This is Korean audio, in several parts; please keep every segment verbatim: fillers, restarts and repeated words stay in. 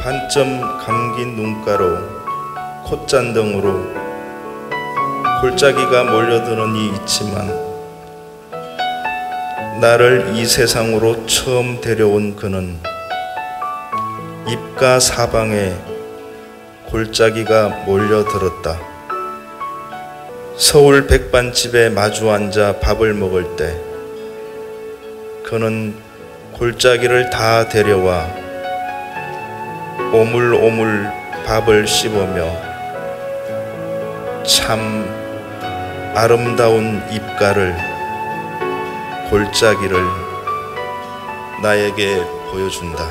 반점 감긴 눈가로 콧잔등으로 골짜기가 몰려드는 이 있지만 나를 이 세상으로 처음 데려온 그는 입가 사방에 골짜기가 몰려들었다. 서울 백반집에 마주 앉아 밥을 먹을 때 그는 골짜기를 다 데려와 오물오물 밥을 씹으며 참 아름다운 입가를 골짜기를 나에게 보여준다.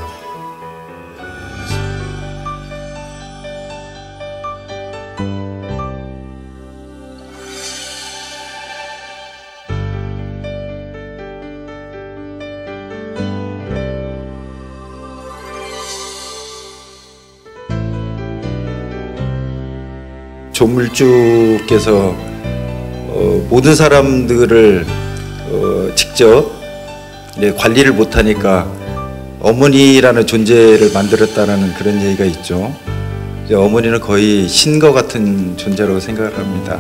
조물주께서 어, 모든 사람들을 어, 직접 네, 관리를 못하니까 어머니라는 존재를 만들었다라는 그런 얘기가 있죠. 이제 어머니는 거의 신과 같은 존재라고 생각을 합니다.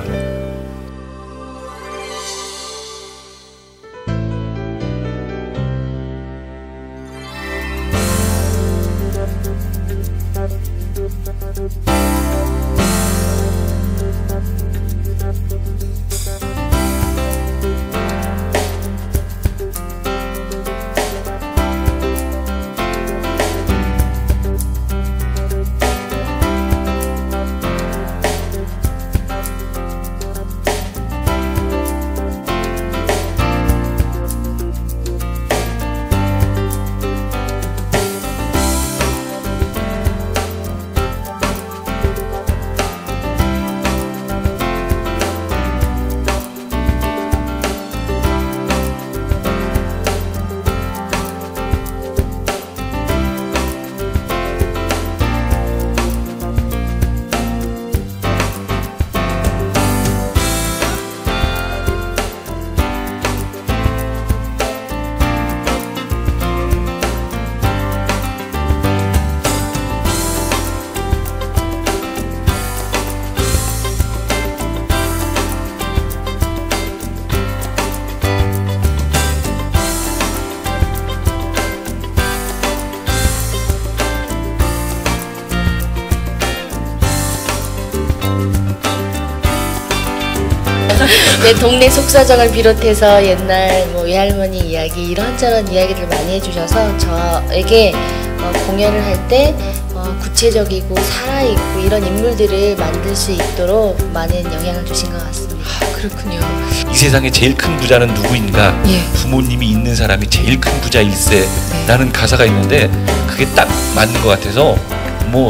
내 동네 속사정을 비롯해서 옛날 뭐 외할머니 이야기 이런저런 이야기들 많이 해주셔서 저에게 어, 공연을 할 때 어, 구체적이고 살아있고 이런 인물들을 만들 수 있도록 많은 영향을 주신 것 같습니다. 아, 그렇군요. 이 세상에 제일 큰 부자는 누구인가? 예. 부모님이 있는 사람이 제일 큰 부자일세 네. 라는 가사가 있는데 그게 딱 맞는 것 같아서 뭐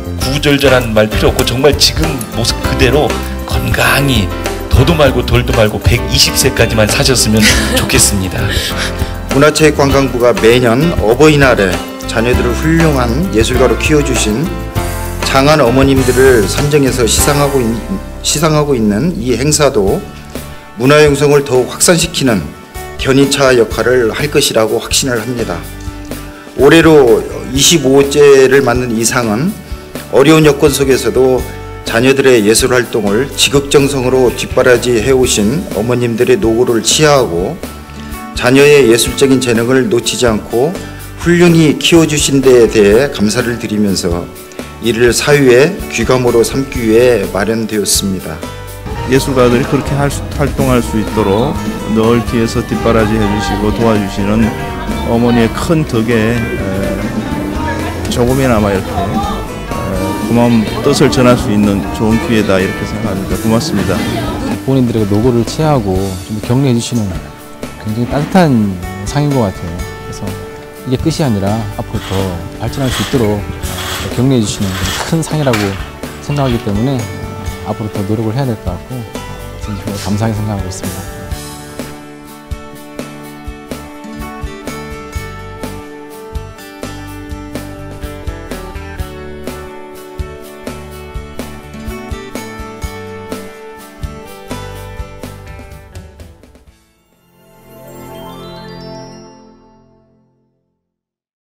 구구절절한 말 필요 없고 정말 지금 모습 그대로 건강히 더도 말고 덜도 말고 백이십 세까지만 사셨으면 좋겠습니다. 문화체육관광부가 매년 어버이날에 자녀들을 훌륭한 예술가로 키워주신 장한 어머님들을 선정해서 시상하고, 있, 시상하고 있는 이 행사도 문화영성을 더욱 확산시키는 견인차 역할을 할 것이라고 확신을 합니다. 올해로 이십오 호째를 맞는 이 상은 어려운 여건 속에서도 자녀들의 예술활동을 지극정성으로 뒷바라지 해오신 어머님들의 노고를 치하하고 자녀의 예술적인 재능을 놓치지 않고 훌륭히 키워주신 데에 대해 감사를 드리면서 이를 사회의 귀감으로 삼기 위해 마련되었습니다. 예술가들이 그렇게 할 수, 활동할 수 있도록 늘 뒤에서 뒷바라지 해주시고 도와주시는 어머니의 큰 덕에 에, 조금이나마 이렇게 고마운 뜻을 전할 수 있는 좋은 기회다 이렇게 생각합니다. 고맙습니다. 본인들의 노고를 치하하고 좀 격려해 주시는 굉장히 따뜻한 상인 것 같아요. 그래서 이게 끝이 아니라 앞으로 더 발전할 수 있도록 격려해 주시는 큰 상이라고 생각하기 때문에 앞으로 더 노력을 해야 될 것 같고 진심으로 감사하게 생각하고 있습니다.